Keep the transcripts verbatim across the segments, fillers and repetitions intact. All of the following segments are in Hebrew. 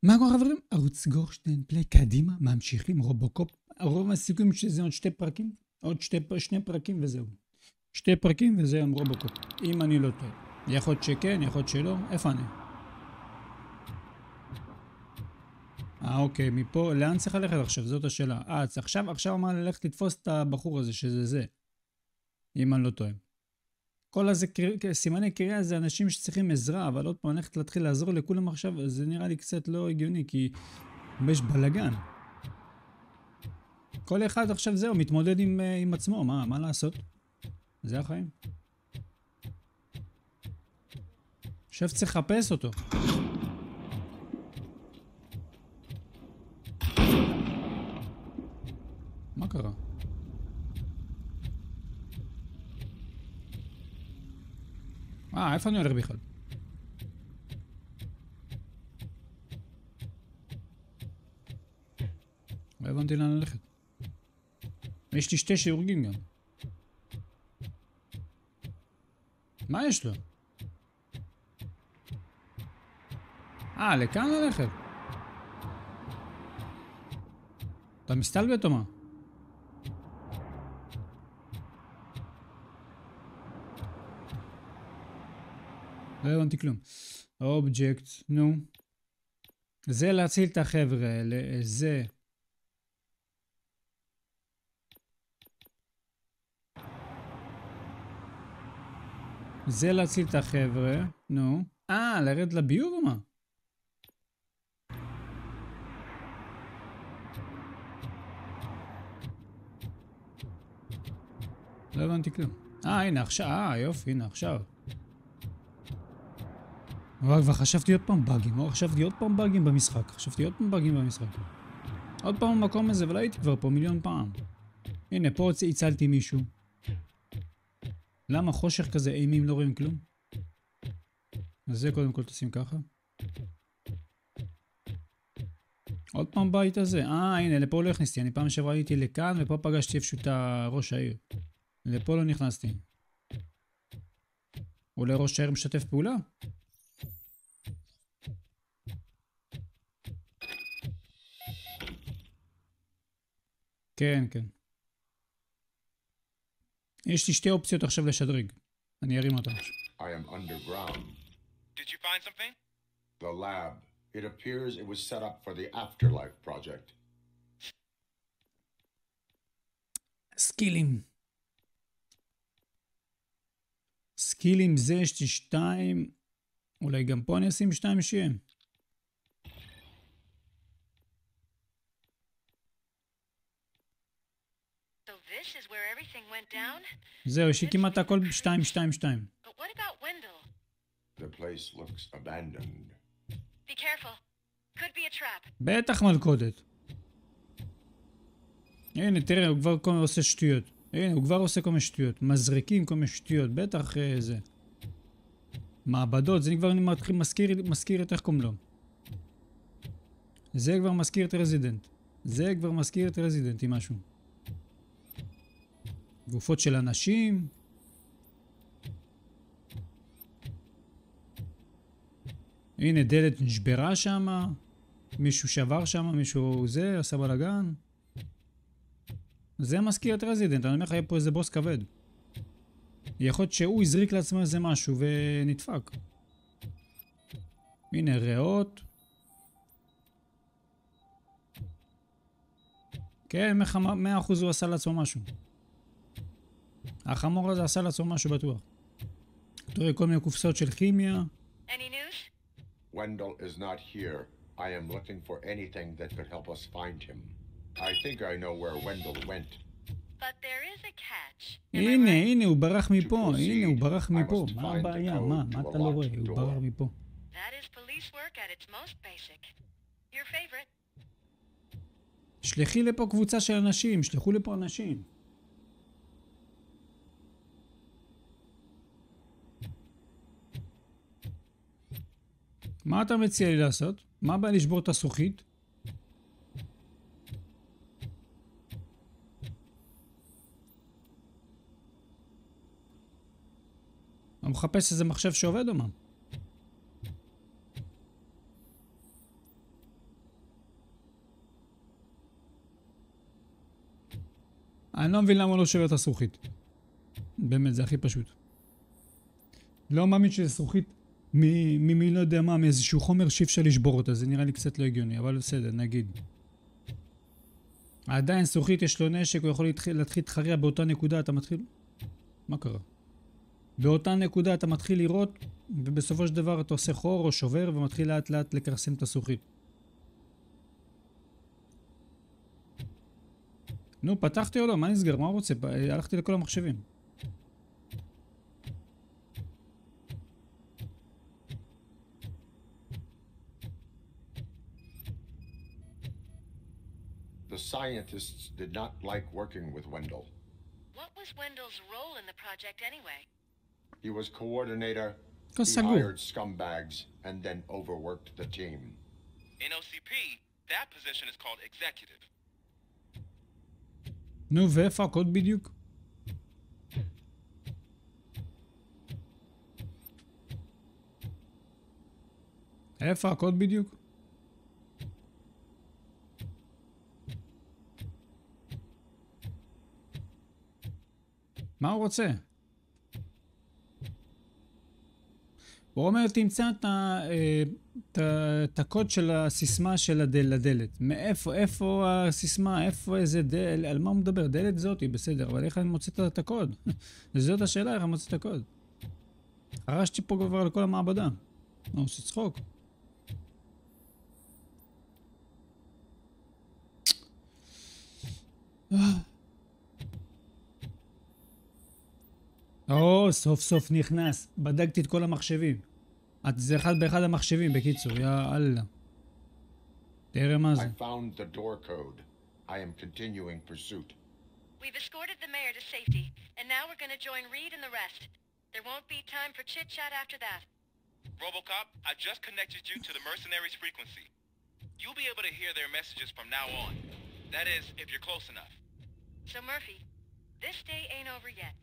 מה קורה חברים? ערוץ גורשטיין פליי קדימה, ממשיכים רובוקופ. רוב הסיכויים שזה עוד שתי פרקים, עוד שתי, שני פרקים וזהו. שתי פרקים וזהו עם רובוקופ, אם אני לא טועה. יכול להיות שכן, יכול להיות שלא. איפה אני? אה אוקיי, מפה, לאן צריך ללכת עכשיו? זאת השאלה. אה, עכשיו, עכשיו אמר ללכת לתפוס את הבחור הזה, שזה זה. אם אני לא טועה. כל הזה, סימני קריאה זה אנשים שצריכים עזרה, אבל עוד פעם הולכת להתחיל לעזור לכולם עכשיו, זה נראה לי קצת לא הגיוני, כי יש בלגן. כל אחד עכשיו זהו, מתמודד עם, עם עצמו, מה, מה לעשות? זה החיים. עכשיו צריך לחפש אותו. מה קרה? אה, איפה אני הולך בכלל? לא הבנתי לאן ללכת. יש לי שתי שירוגים גם. מה יש לו? אה, לכאן ללכת? אתה מסתלבט או מה? לא הבנתי כלום. אובייקט, נו. זה להציל את החבר'ה האלה, זה. זה להציל את החבר'ה, נו. אה, לרד לביוב או מה? לא הבנתי כלום. אה, הנה עכשיו, אה, יופי, הנה עכשיו. אבל כבר חשבתי עוד פעם באגים, או חשבתי עוד פעם באגים במשחק. חשבתי עוד פעם באגים במשחק. עוד פעם במקום הזה, ולא הייתי כבר פה מיליון פעם. הנה, פה הצלתי מישהו. למה חושך כזה, אימים לא רואים כלום? אז זה קודם כל תשים ככה. עוד פעם בית הזה. אה, הנה, לפה לא הכנסתי. אני פעם שעברה הייתי לכאן, ופה פגשתי איפשהו את ראש העיר. לפה לא נכנסתי. אולי ראש העיר משתף פעולה? כן, כן. יש לי שתי אופציות עכשיו לשדרג. אני ארים אותם. I am underground. Did you find something? The lab. It appears it was set up for the Afterlife project. סקילים. סקילים זה יש לי שתיים. אולי גם פה אני אשים שתיים שיהיה. So this is where everything went down? זהו, יש לי כמעט הכל שתיים, שתיים, שתיים. But what about Wendell? The place looks abandoned. Be careful. Could be a trap. בטח מלכודת. הנה, תראה, הוא כבר כל מיני עושה שטויות. הנה, הוא כבר עושה כל מיני שטויות. מזריקים כל מיני שטויות. בטח אה, זה. מעבדות, זה כבר מתחיל, מזכיר, מזכיר את איך קוראים לו. זה כבר מזכיר את רזידנט. זה כבר מזכיר את רזידנט עם משהו. גופות של אנשים. הנה, דלת נשברה שם. מישהו שבר שם, מישהו זה, עשה בלגן. זה מזכיר את רזידנט, אני אומר לך, יהיה פה איזה בוס כבד. יכול להיות שהוא הזריק לעצמו איזה משהו ונדפק. הנה, ריאות. כן, מאה אחוז הוא עשה לעצמו משהו. החמור הזה עשה לעצמו משהו בטוח. תראה כל מיני קופסאות של כימיה. Any news? Wendell is not here. I am looking for anything that could help us find him. I think I know where Wendell went. But there is a catch. הנה, הנה, הוא ברח מפה. הנה, הוא ברח מפה. מה הבעיה? מה? מה אתה לא רואה? הוא ברח מפה. That is police work at its most basic. Your favorite. שלחי לפה קבוצה של אנשים. שלחו לפה אנשים. מה אתה מציע לי לעשות? מה הבעיה לשבור את הזכוכית? אני מחפש איזה מחשב שעובד או מה? אני לא מבין למה הוא לא שובר את הזכוכית. באמת, זה הכי פשוט. לא מאמין שזה זכוכית ממי לא יודע מה, מאיזשהו חומר שאי אפשר לשבור אותה. זה נראה לי קצת לא הגיוני, אבל בסדר, נגיד. עדיין זכוכית יש לו נשק, הוא יכול להתחיל להתחרע באותה נקודה, אתה מתחיל... מה קרה? באותה נקודה אתה מתחיל לראות, ובסופו של דבר אתה עושה חור או שובר, ומתחיל לאט לאט לקרסם את הזכוכית. נו, פתחתי או לא? מה נסגר? מה הוא רוצה? הלכתי לכל המחשבים. The scientists did not like working with Wendell. What was Wendell's role in the project anyway? He was coordinator. He hired scumbags and then overworked the team. In O C P, that position is called executive. נו, ואיפה הקוד בדיוק? איפה הקוד בדיוק? מה הוא רוצה? הוא אומר, תמצא את, ה, את, את הקוד של הסיסמה של הדל, הדלת. מאיפה, איפה הסיסמה, איפה איזה דל, על מה הוא מדבר? דלת זאתי, בסדר, אבל איך אני מוצא את הקוד? זאת השאלה, איך אני מוצא את הקוד? הרשתי פה כבר לכל המעבדה. מה, הוא עושה צחוק? או, סוף סוף נכנס. בדקתי את כל המחשבים. את זה אחד באחד המחשבים, בקיצור, יא אללה. תראה מה זה. I found the door code. I am continuing pursuit. We've escorted the mayor to safety, and now we're going to join Reed and the rest. There won't be time for chit-chat after that. RoboCop, I just connected you to the mercenaries' frequency. You'll be able to hear their messages from now on. That is, if you're close enough. So Murphy, this day ain't over yet.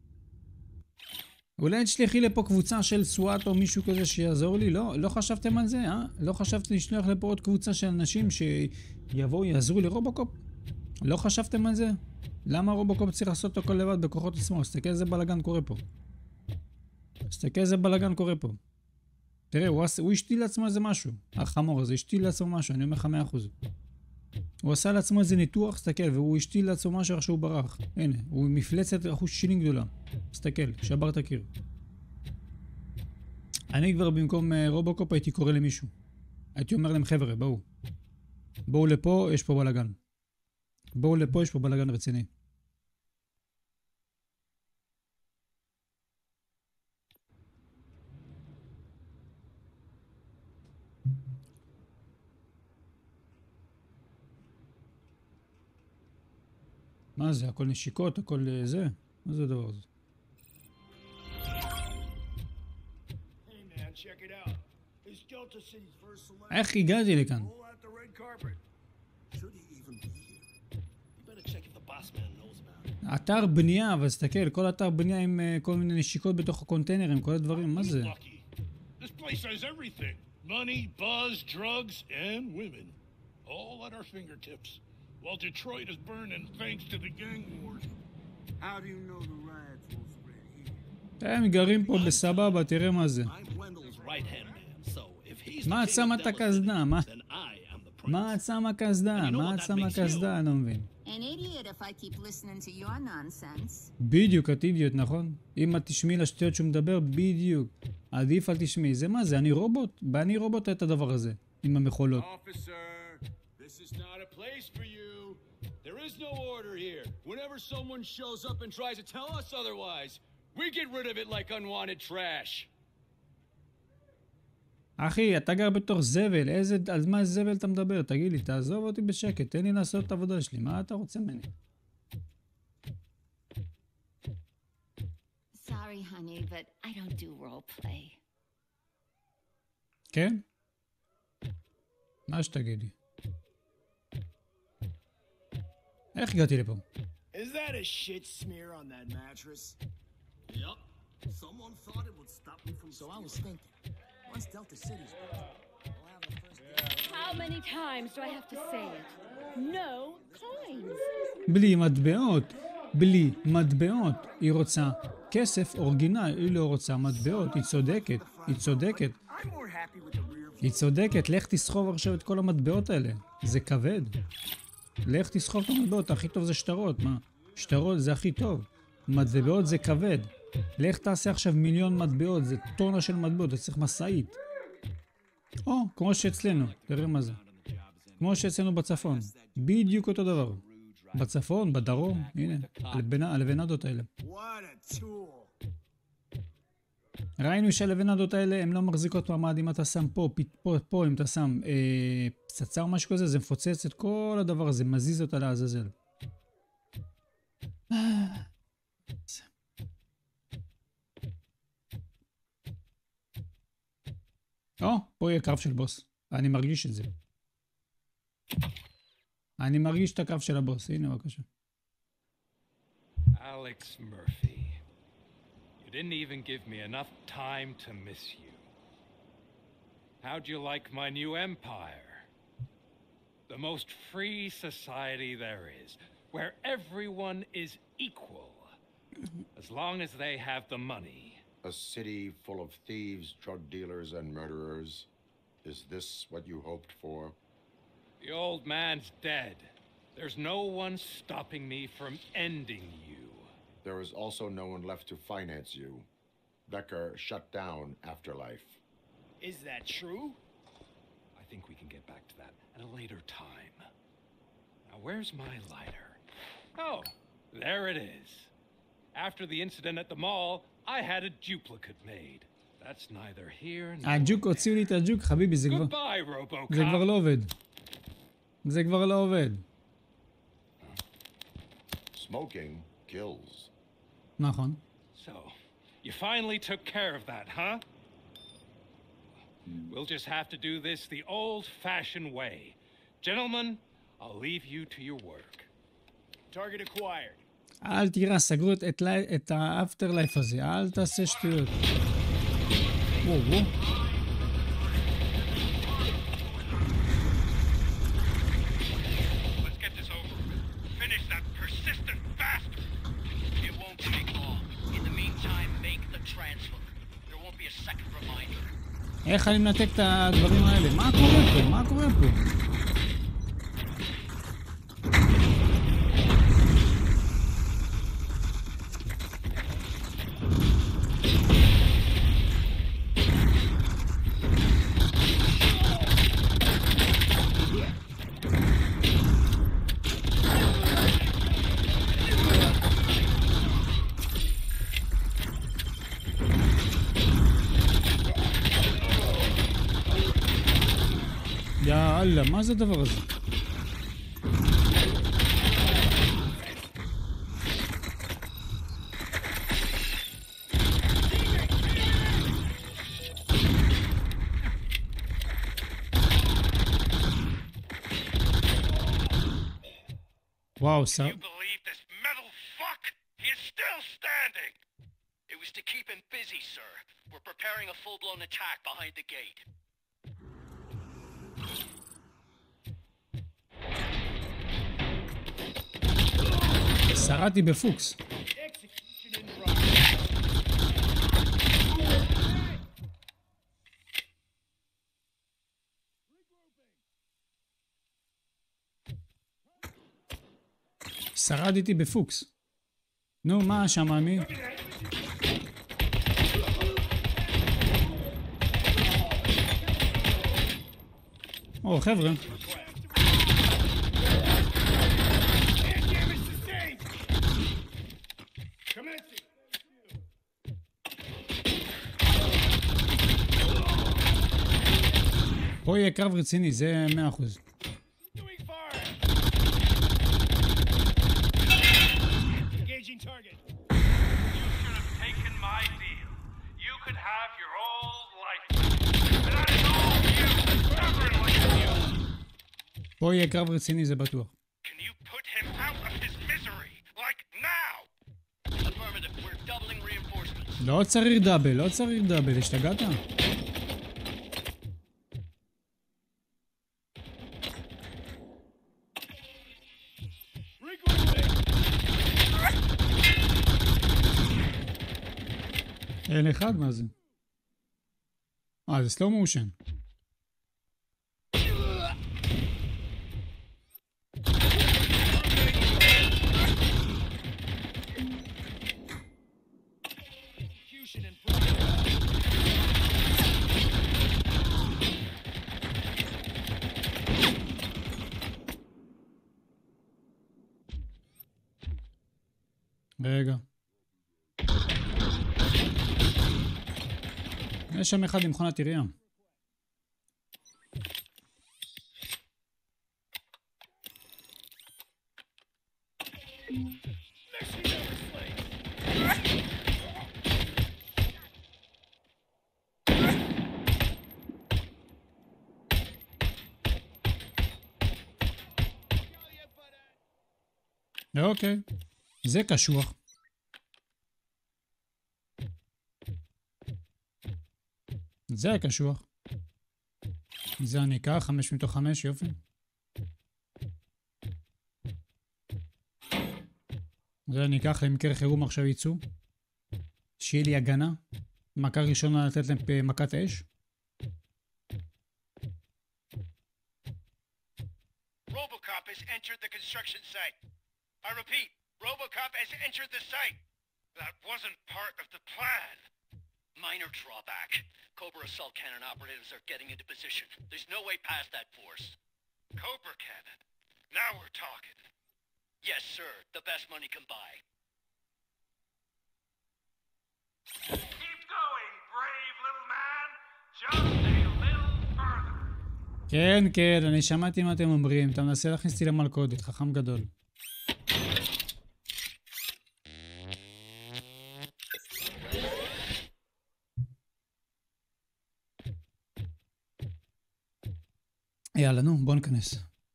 אולי תשלחי לפה קבוצה של סוואט או מישהו כזה שיעזור לי? לא, לא חשבתם על זה, אה? לא חשבתם לשלוח לפה עוד קבוצה של אנשים שיבואו, יעזרו לרובוקופ? לא חשבתם על זה? למה רובוקופ צריך לעשות הכל לבד בכוחות עצמו? תסתכל איזה בלגן קורה פה. תסתכל איזה בלגן קורה פה. תראה, הוא, הוא השתיל לעצמו איזה משהו. החמור הזה השתיל לעצמו משהו, אני אומר לך מאה אחוז. הוא עשה לעצמו איזה ניתוח, תסתכל, והוא השתיל לעצמו משהו איך שהוא ברח. הנה, הוא מפלצת אחוז שילינג גדולה. תסתכל, שבר את הקיר. אני כבר במקום uh, רובוקופ הייתי קורא למישהו. הייתי אומר להם, חבר'ה, בואו. בואו לפה, יש פה בלגן. בואו לפה, יש פה בלגן רציני. מה זה? הכל נשיקות? הכל זה? מה זה הדבר הזה? איך הגעתי לכאן? אתר בנייה, אבל תסתכל, כל אתר בנייה עם uh, כל מיני נשיקות בתוך הקונטיינרים, כל הדברים, מה זה? This place has everything. Money, buzz, drugs, and women. All at our fingertips. While Detroit is burning thanks to the gang wars. How do you know the riots will spread here? הם גרים פה בסבבה, תראה מה זה. I'm Wendell's right-hand man, so if he's מה את שמה את הקסדה? מה? then I am the prince. מה את שמה קסדה? מה את שמה קסדה? אני לא מבין. An idiot if I keep listening to your nonsense. בדיוק, את אידיוט, נכון? אם את תשמעי לשטויות שהוא מדבר, בדיוק. עדיף אל תשמעי. זה מה זה? אני רובוט? ואני רובוט את הדבר הזה. עם המכולות. Officer, this is not a place for you. There is no order here. Whenever someone shows up and tries to tell us otherwise, we get rid of it like unwanted trash. אחי, אתה גר בתוך זבל. איזה, על מה זבל אתה מדבר? תגיד לי, תעזוב אותי בשקט. תן לי לעשות את העבודה שלי. מה אתה רוצה ממני? Sorry, honey, but I don't do role play. כן? מה שתגידי? איך הגעתי לפה? Is that a shit smear on that mattress? Yup. Someone thought it would stop me from. So I was thinking, once Delta City's built, we'll have the first. How many times do I have to say it? No coins. בלי מטבעות. בלי מטבעות. היא רוצה כסף אורגינל, היא לא רוצה מטבעות. היא צודקת, היא צודקת. I'm more happy with the rear view. היא צודקת, לך תסחוב עכשיו את כל המטבעות האלה. זה כבד. לך תסחוב את המטבעות, הכי טוב זה שטרות, מה? שטרות זה הכי טוב. מטבעות זה כבד. לך תעשה עכשיו מיליון מטבעות, זה טונה של מטבעות, אתה צריך מסעית. או, כמו שאצלנו, תראה מה זה. כמו שאצלנו בצפון, בדיוק אותו דבר. בצפון, בדרום, הנה, הלבנה, הלבנדות האלה. What a tool. ראינו שהלבנדות האלה הן לא מחזיקות מעמד. אם אתה שם פה, פה, פה אם אתה שם אה, פצצה או משהו כזה, זה מפוצץ את כל הדבר הזה, מזיז אותה לעזאזל. או, פה יהיה קרב של בוס. אני מרגיש את זה. אני מרגיש את הקרב של הבוס. הנה, בבקשה. Alex Murphy. You didn't even give me enough time to miss you. How'd you like my new empire? The most free society there is, where everyone is equal, as long as they have the money. A city full of thieves, drug dealers, and murderers. Is this what you hoped for? The old man's dead. There's no one stopping me from ending you. There is also no one left to finance you. Becker shut down Afterlife. Is that true? I think we can get back to that at a later time. Now, where's my lighter? Oh, there it is. After the incident at the mall, I had a duplicate made. That's neither here nor הג'וק, הוציאו לי את הג'וק, חביבי, זה כבר... Goodbye, RoboCop. זה כבר לא עובד. זה כבר לא עובד. Smoking kills. נכון. So, you finally took care of that, huh? We'll just have to do this the old-fashioned way. Gentlemen, I'll leave you to your work. Target acquired. אל תראה, סגרו את, את, את האפטר לייף הזה, אל תעשה שטויות. וואו, וואו. Let's get this over with. Finish that persistent bastard. It won't take long. In the meantime, make the transfer. There won't be a second reminder. איך אני מנתק את הדברים האלה? מה קורה פה? מה קורה פה? יאללה, מה זה הדבר הזה? וואו, שר... You believe this metal fuck? He is still standing! It was to keep him busy, sir. We're preparing a full-blown attack behind the gate. שרדתי בפוקס. Execution in progress. שרדתי בפוקס. נו, מה שם, עמי? או, חבר'ה. פה יהיה קרב רציני, זה מאה אחוז. Engaging target. You should have taken my deal. You could have your old life. And I told you, everyone like you. פה יהיה קרב רציני, זה בטוח. Can you put him out of his misery? Like now? Affirmative. We're doubling reinforcements. לא צריך דאבל, לא צריך דאבל, השתגעת? אין אחד, מה זה? אה, זה סלואו מושן. רגע. יש שם אחד עם מכונת עירייה. אוקיי. זה קשוח. זה קשוח. זה אני אקח, חמש מתוך חמש, יופי. זה אני אקח למקרה חירום עכשיו ייצוא. שיהיה לי הגנה. מכה ראשונה לתת להם מכת אש. RoboCop has entered the construction site. I repeat, RoboCop has entered the site. That wasn't part of the plan. Minor drawback. Cobra assault cannon operatives are getting into position. There's no way past that force. Cobra cannon. Now we're talking. Yes, sir. The best money can buy. Keep going, brave little man. Just a little further. כן, כן, אני שמעתי מה אתם אומרים. אתה מנסה להכניס אותי למלכודת, חכם גדול. יאללה, נו, בוא ניכנס.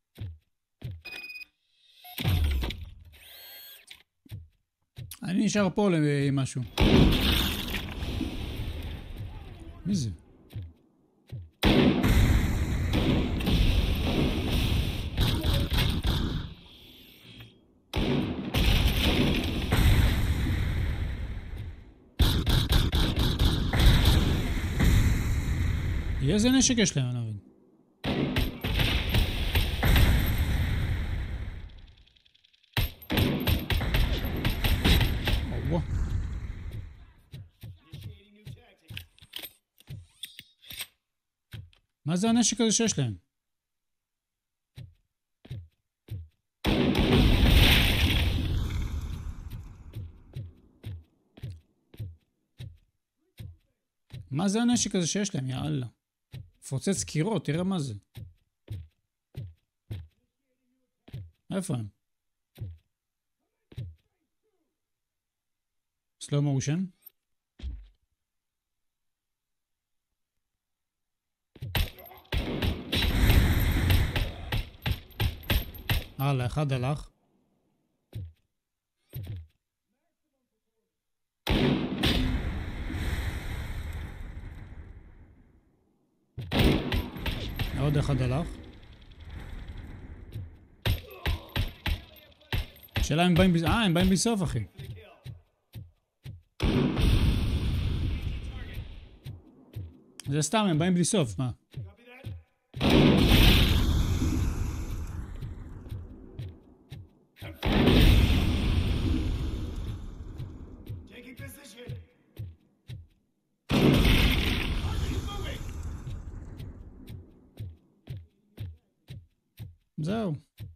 אני נשאר פה עם משהו. מי זה? איזה נשק יש להם, אני לא מבין. מה זה הנשק הזה שיש להם? מה זה הנשק הזה שיש להם? יאללה. פוצץ קירות, תראה מה זה. איפה הם? סלואו מושן? הלאה, אחד הלך. עוד אחד הלך. שאלה הם באים... אה, הם באים בסוף, אחי. זה סתם, הם באים בלי סוף, מה? זהו.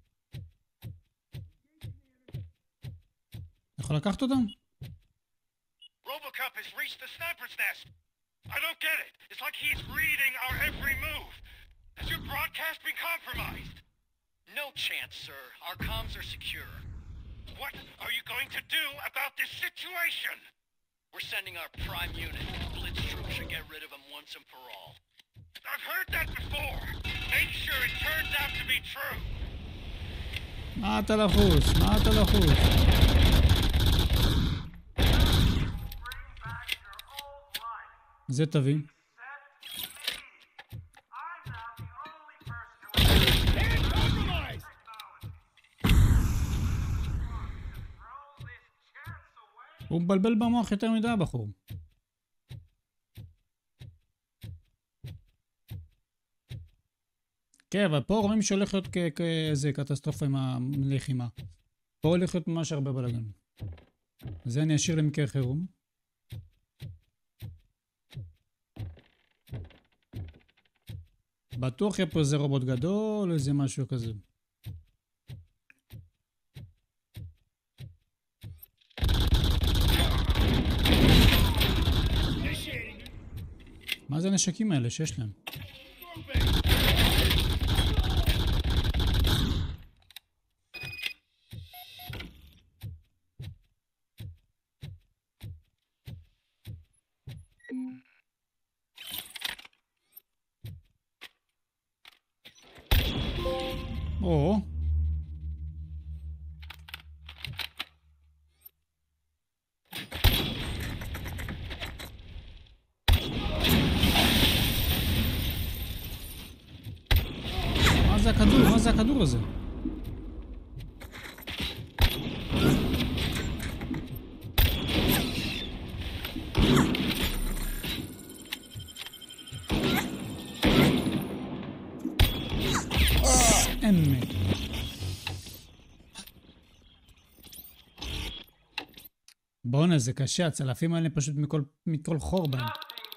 יכול לקחת אותם? RoboCop has reached the sniper's nest. I don't get it. It's like he's reading our every move. Has your broadcast been compromised? No chance, sir. Our comms are secure. What are you going to do about this situation? We're sending our prime unit. Blitz troops should get rid of him once and for all. I've heard that before. Make sure it turns out to be true. מה אתה לחוץ? מה אתה לחוץ? זה תביא. הוא מבלבל במוח יותר מדי, הבחור. כן, אבל פה רואים שהולך להיות כאיזה קטסטרופה עם הלחימה. פה הולך להיות ממש הרבה בלגן. זה אני אשאיר למקרה חירום. בטוח יהיה פה איזה רובוט גדול, איזה משהו כזה. מה זה הנשקים האלה שיש להם? או. מה זה הכדור? מה זה הכדור הזה? אמת. בואנה, זה קשה, הצלפים האלה פשוט מכל, מכל חור בהם.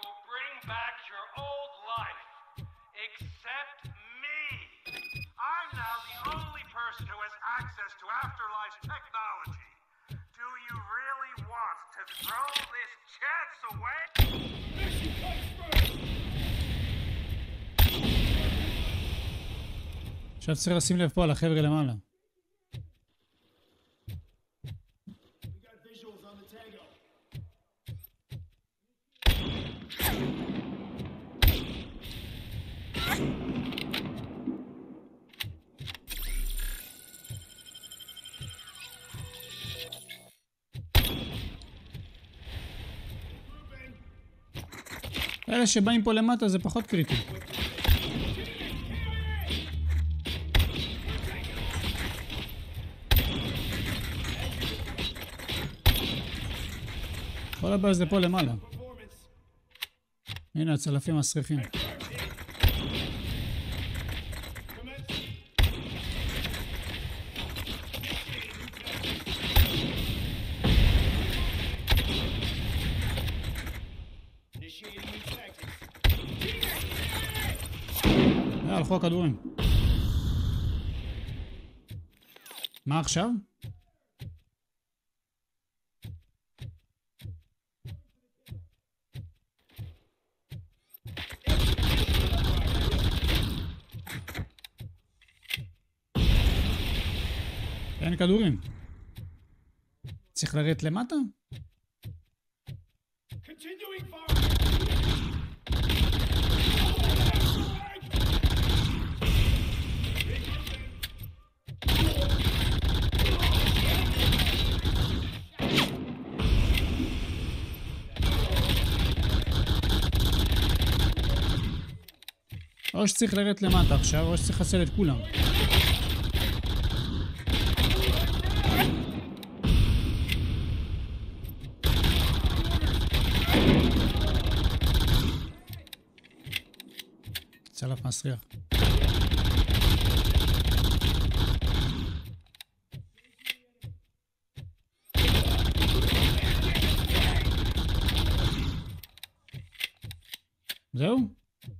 עכשיו צריך לשים לב פה על החבר'ה למעלה. אלה שבאים פה למטה זה פחות קריטי. כל הבא זה פה למעלה. הנה הצלפים מסריחים. הלכו הכדורים. מה עכשיו? אין כדורים. צריך לרדת למטה? או שצריך לרדת למטה עכשיו, או שצריך לחסל את כולם. צלף מסריח. זהו?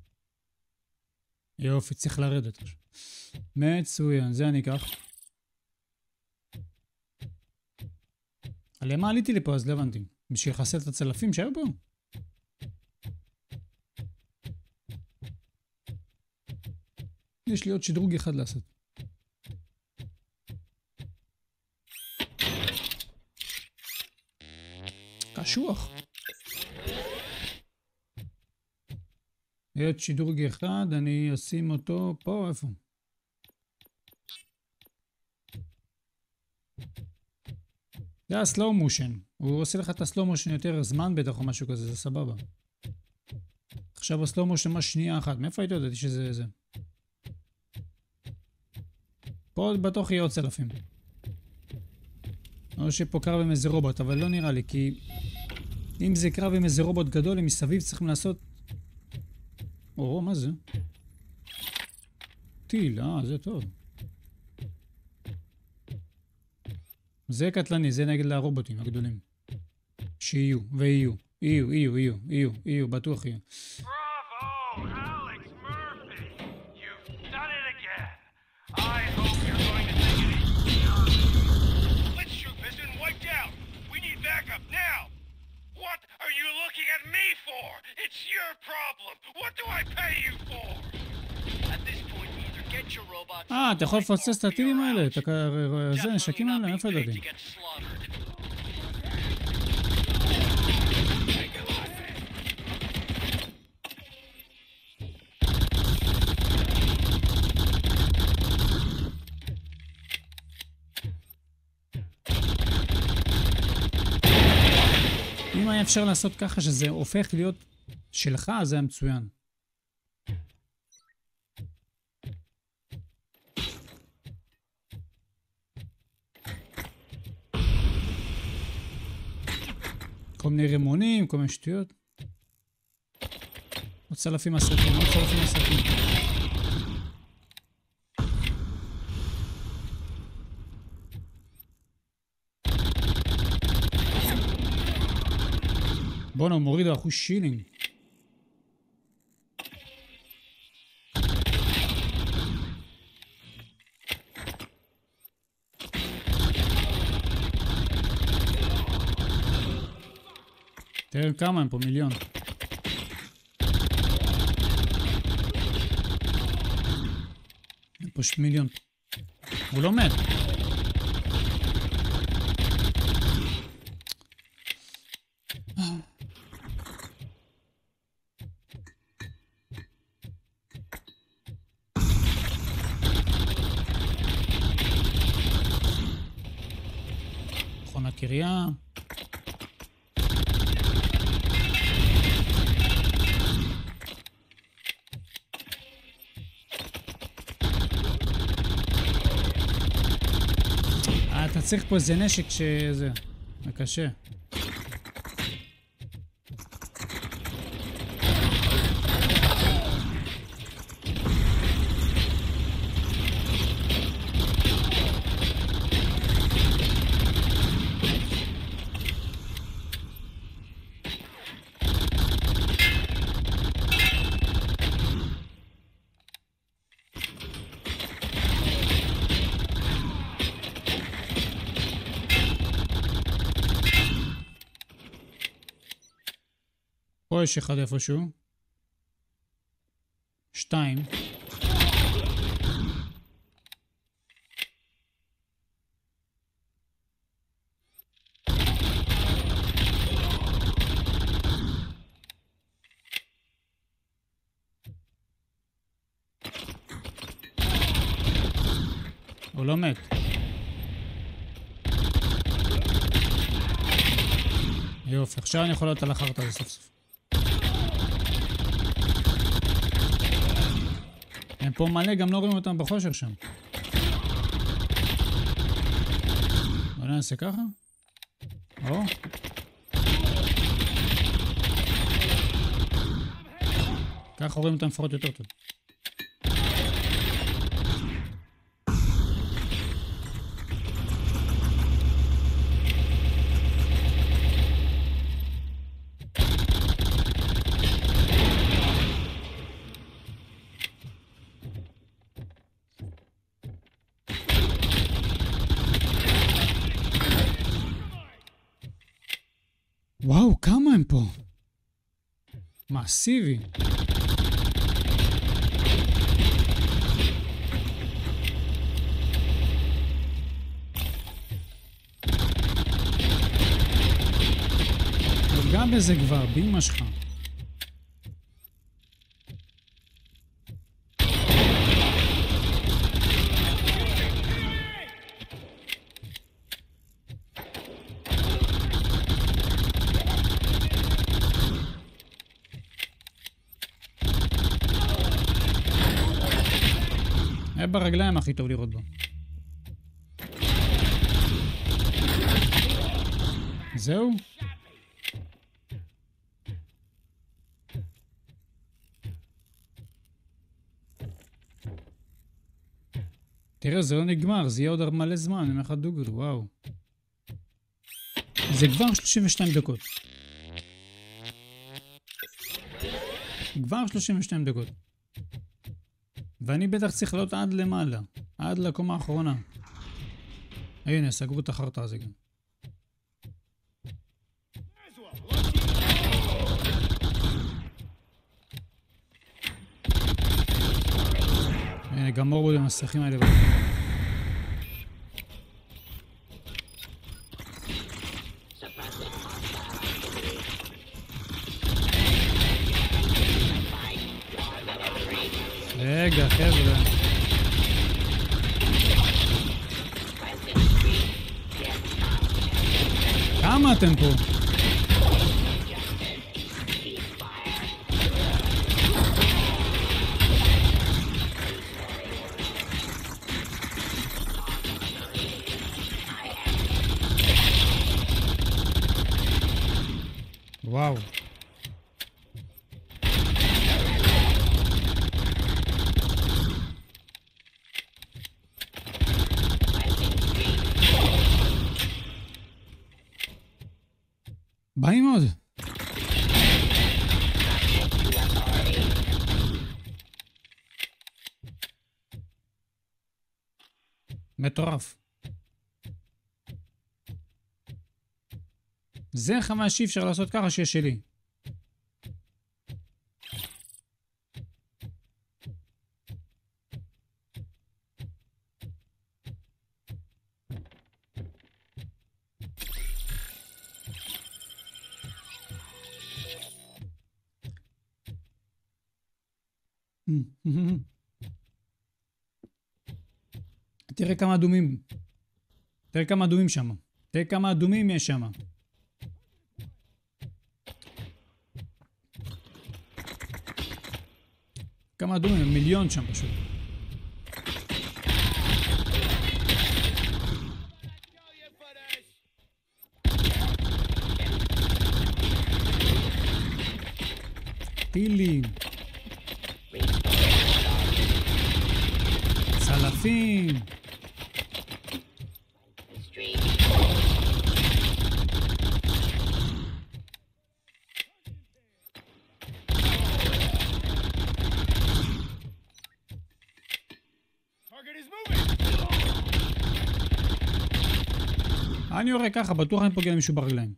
יופי, צריך לרדת. מצוין, זה אני אקח. עליהם מה עליתי לי פה, אז לא הבנתי. בשביל לחסל את הצלפים שהיו פה? יש לי עוד שדרוג אחד לעשות. קשוח. יש שדרוג אחד, אני אשים אותו פה, איפה? זה הסלואו מושן. הוא עושה לך את הסלואו מושן יותר זמן בטח או משהו כזה, זה סבבה. עכשיו הסלואו מושן ממש שנייה אחת. מאיפה הייתי יודעתי שזה זה? פה בטוח יהיה עוד צלפים. או שפה קרב עם איזה רובוט, אבל לא נראה לי, כי אם זה קרב עם איזה רובוט גדול, הם מסביב צריכים לעשות... או, מה זה? טיל, אה, זה טוב. זה קטלני, זה נגד הרובוטים הגדולים. שיהיו, ויהיו. יהיו, יהיו, יהיו, יהיו, יהיו, בטוח יהיו. Bravo, Alex Murphy! You've done it again. I hope you're going to take it easy. Let's shoot this and wiped out. We need backup now. What are you looking at me for? It's your problem. What do I pay you for? At this point, either get your robots... אה, אתה יכול לפוצץ את הטילים האלה, את זה, נשקים האלה, איפה ידעתי? אם היה אפשר לעשות ככה שזה הופך להיות שלך, זה היה מצוין. כל מיני רימונים, כל מיני שטויות. עוד צלפים הסרטים, עוד צלפים הסרטים. בואנה, הוא מוריד אחוז שילינג. תראה כמה הם פה, מיליון. הם פשוט מיליון. הוא לא מת. מכונה קריה. אתה צריך פה איזה נשק שזה... זה קשה. פה יש אחד איפשהו. שתיים. הוא לא מת. יופי, עכשיו אני יכול להיות על החרטה לסוף סוף. הם פה מלא, גם לא רואים אותם בחושר שם. בוא נעשה ככה. או. ככה רואים אותם לפחות יותר טוב. וואו, כמה הם פה? מאסיבי. נוגע בזה כבר, באמא שלך. ברגליים הכי טוב לראות בו. זהו? תראה, זה לא נגמר, זה יהיה עוד מלא זמן, אני אומר לך דוגרי, וואו. זה כבר שלושים ושתיים דקות. כבר שלושים ושתיים דקות. ואני בטח צריך לעלות עד למעלה, עד לקומה האחרונה. הנה, סגרו את החרטה הזה גם. הנה, גם מורבו למסכים האלה. רגע, חבר'ה. כמה אתם פה? וואו. באים עוד. מטורף. זה חמה שאי אפשר לעשות ככה שיש שלי. תראה כמה אדומים. תראה כמה אדומים שם. תראה כמה אדומים יש שם. כמה אדומים, מיליון שם פשוט. טילים. צלפים. אני יורה ככה, בטוח אני פוגע למישהו ברגליים.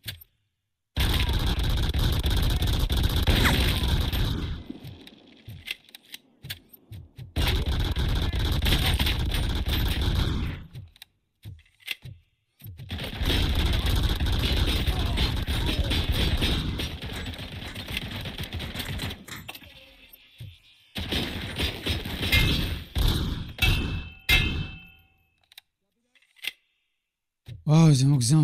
וואו, זה מוגזם.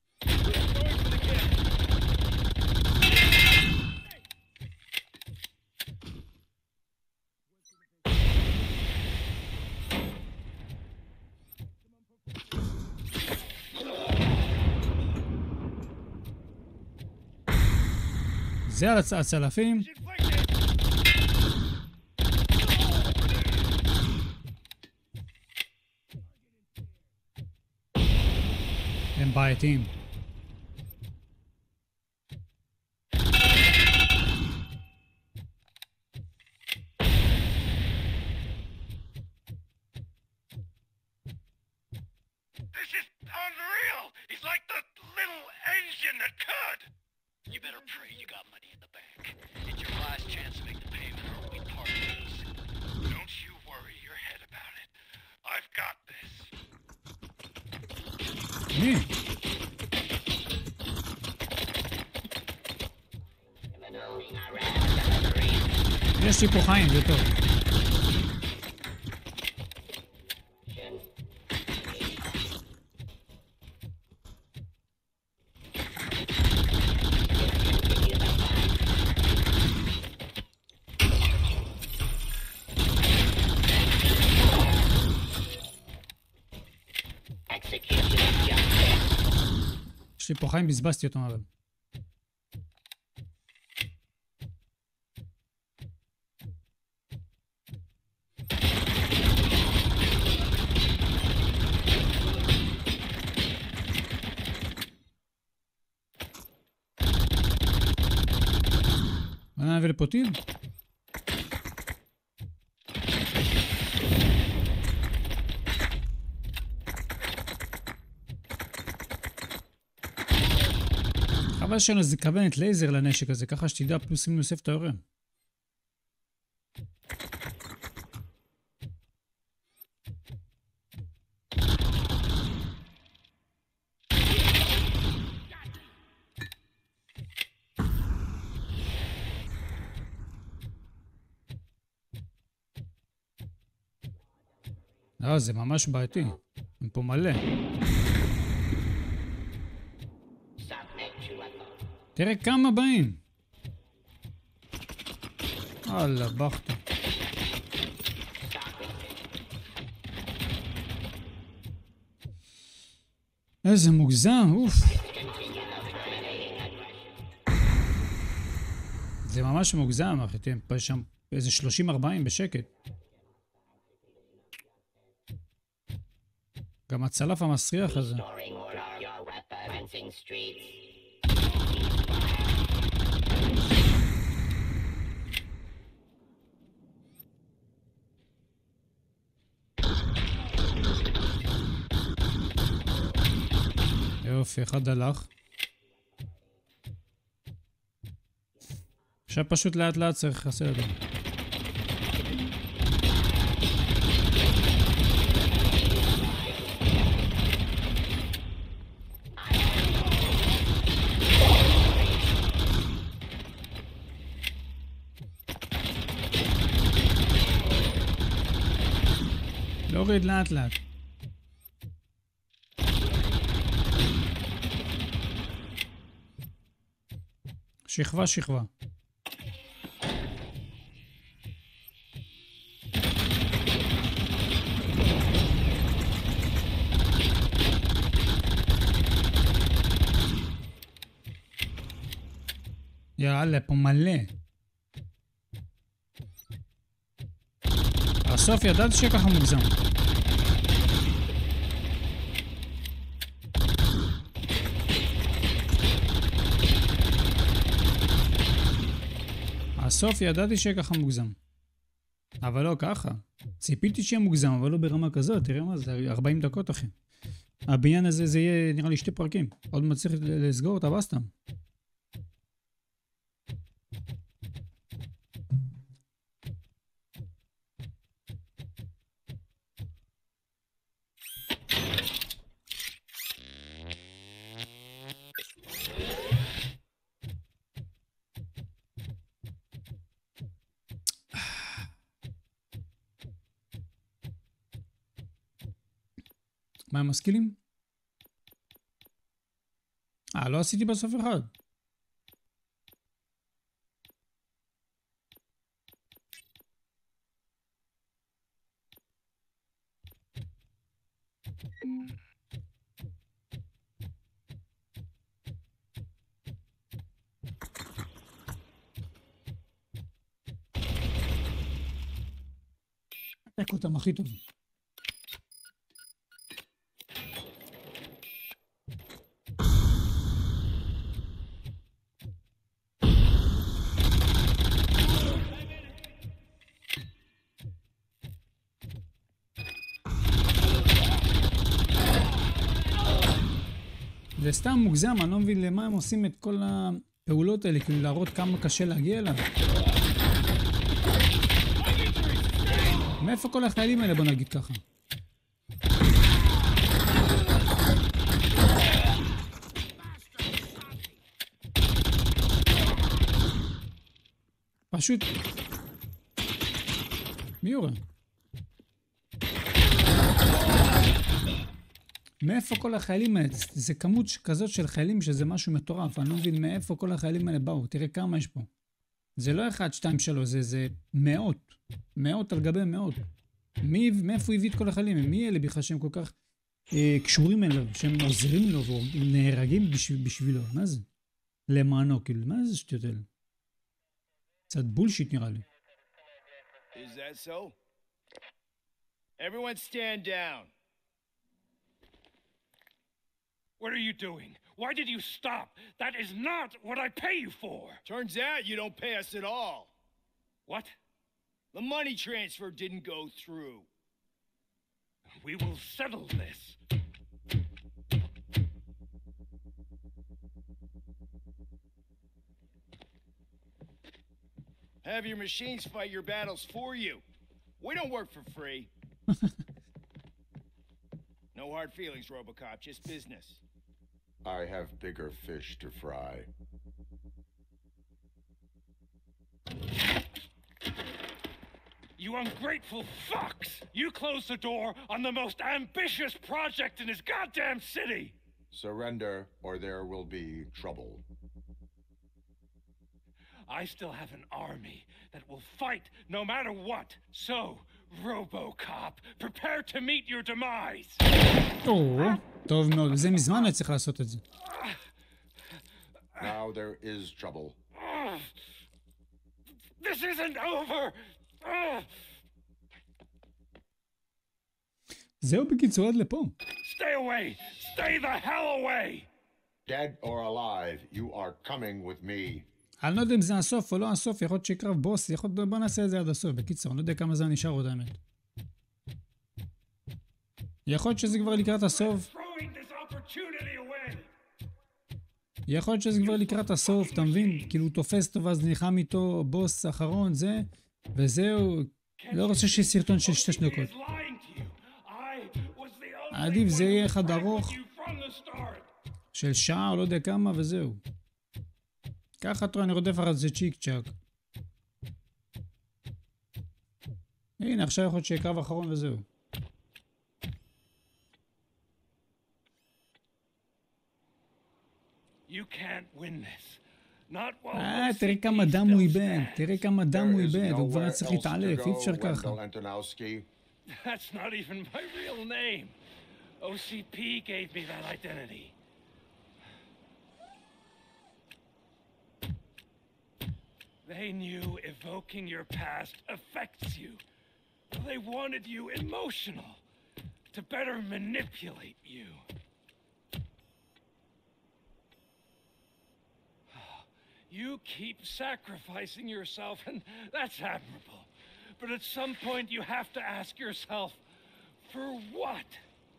זה על הצלפים. הם בעייתיים. This is unreal! He's like the little engine that could! You better pray you got money in the bank. It's your last chance to make the payment or we part ways. Don't you worry your head about it. I've got this. מי? יש לי פה חיים, זה טוב. יש לי פה חיים, בזבזתי אותו אבל. להביא לפה טיל? חבל שאין איזה כוונת לייזר לנשק הזה, ככה שתדע פלוס מינוס איפה אתה יורה. לא, זה ממש בעייתי. הם פה מלא. תראה כמה באים. אללה, בכתה. איזה מוגזם, אוף. זה ממש מוגזם, אחי. תראה, פה שם איזה שלושים ארבעים בשקט. גם הצלף המסריח הזה. יופי, אחד הלך. עכשיו פשוט לאט לאט צריך לחסל אותו. להוריד לאט לאט. שכבה שכבה. יאללה, פה מלא. הסוף ידעתי שככה מוגזם. הסוף ידעתי שככה מוגזם. אבל לא ככה. ציפיתי שיהיה מוגזם, אבל לא ברמה כזאת. תראה מה זה, ארבעים דקות אחי. הבניין הזה זה יהיה נראה לי שתי פרקים. עוד מצליח לסגור אותה בסתם. מה הם משכילים? אה, לא עשיתי בסוף אחד. תק אותם הכי טוב. זה סתם מוגזם, אני לא מבין למה הם עושים את כל הפעולות האלה, כאילו להראות כמה קשה להגיע אליו. מאיפה כל החיילים האלה, בוא נגיד ככה? פשוט... מי יורה? מאיפה כל החיילים האלה? זה כמות כזאת של חיילים שזה משהו מטורף. אני לא מבין מאיפה כל החיילים האלה באו. תראה כמה יש פה. זה לא אחד, שתיים, שלוש, זה, זה מאות. מאות על גבי מאות. מי, מאיפה הביא את כל החיילים? מי אלה בכלל שהם כל כך אה, קשורים אליו, שהם עוזרים לו ונהרגים בשב, בשבילו? מה זה? למענו, כאילו, מה זה שטויות האלה? קצת בולשיט נראה לי. Is that so? Everyone stand down. What are you doing? Why did you stop? That is not what I pay you for. Turns out you don't pay us at all. What? The money transfer didn't go through. We will settle this. Have your machines fight your battles for you. We don't work for free. No hard feelings, RoboCop, just business. I have bigger fish to fry. You ungrateful fucks! You closed the door on the most ambitious project in this goddamn city! Surrender, or there will be trouble. I still have an army that will fight no matter what. So, RoboCop, prepare to meet your demise! או, טוב מאוד, זה מזמן היה צריך לעשות את זה. Now there is trouble. This isn't over! זהו בקיצור עד לפה. Stay away! Stay the hell away! Dead or alive, you are coming with me. אני לא יודע אם זה הסוף או לא הסוף, יכול להיות שיקרב בוס, יכול להיות, בוא נעשה את זה עד הסוף. בקיצור, אני לא יודע כמה זמן נשאר עוד האמת. יכול להיות שזה כבר לקראת הסוף. יכול להיות שזה כבר לקראת הסוף, אתה מבין? כאילו הוא תופס אותו ואז נלחם איתו, בוס אחרון, זה, וזהו. לא רוצה שיהיה סרטון של שתי דקות. עדיף זה יהיה אחד ארוך, של שעה או לא יודע כמה, וזהו. ככה תראה, אני רודף אחת זה צ'יק צ'אק. הנה, עכשיו יכול להיות שיהיה קרב אחרון וזהו. אה, תראה כמה דם הוא איבד, תראה כמה דם הוא איבד, הוא כבר היה צריך להתעלף, אי אפשר ככה. That's not even my real name. O C P gave me that identity. They knew evoking your past affects you. They wanted you emotional to better manipulate you. You keep sacrificing yourself, and that's admirable. But at some point you have to ask yourself, for what?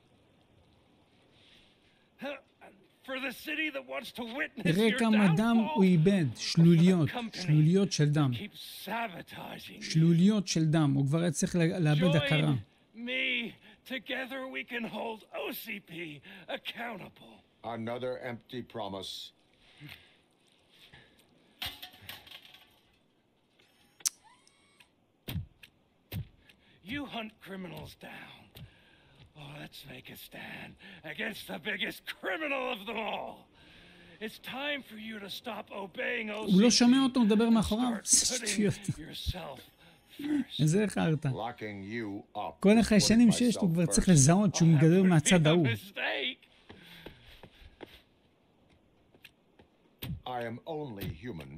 For the city that wants to witness your תראה כמה דם הוא איבד, שלוליות, שלוליות של דם. שלוליות של דם, הוא כבר היה צריך לאבד הכרה. Me, together we can hold O C P accountable. Another empty promise. You hunt criminals down. Oh, let's make a stand against the biggest criminal of them all. It's time for you to stop obeying O C P. הוא לא שומע אותו, הוא מדבר מאחוריו. שטויות. איזה חרטא. כל החיישנים שיש לו כבר צריך לזהות שהוא מגדר מהצד ההוא. I am only human.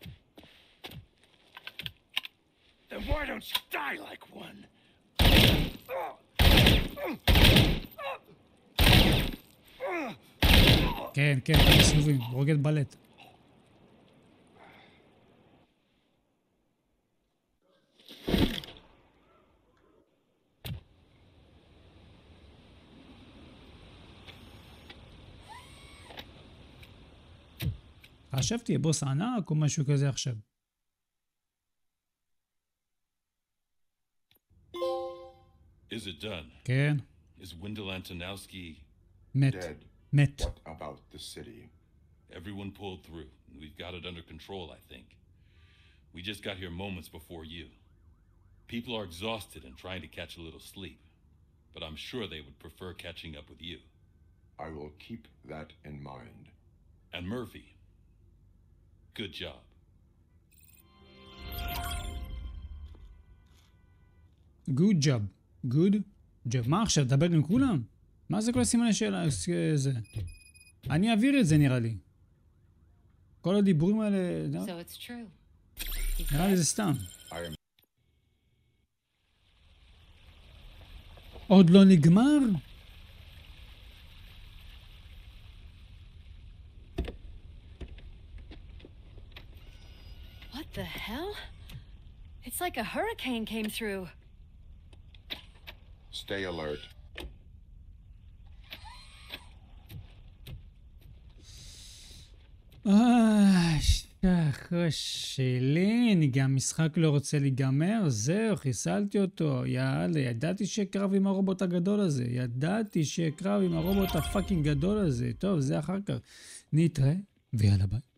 Then why don't you die like one? כן, כן, כמה סיבובים, רוגד בלט. חשבתי, בוס ענק או משהו כזה עכשיו. Is it done? כן. Is Wendell Antonowski מת. Dead. מת. What about the city? Everyone pulled through. We've got it under control, I think. We just got here moments before you. People are exhausted and trying to catch a little sleep, but I'm sure they would prefer catching up with you. I will keep that in mind. And Murphy, good job. Good job. Good job. מה עכשיו? דבר עם כולם? מה זה כל הסימני שאלה? זה... אני אעביר את זה נראה לי. כל הדיבורים האלה... So it's true. נראה לי זה סתם. עוד לא נגמר? like a hurricane came through. Stay alert. אה, אחרי שלי, אני גם משחק לא רוצה להיגמר, זהו, חיסלתי אותו, יאללה, ידעתי שקרב עם הרובוט הגדול הזה, ידעתי שקרב עם הרובוט הפאקינג גדול הזה, טוב, זה אחר כך, נתראה, ויאללה ביי.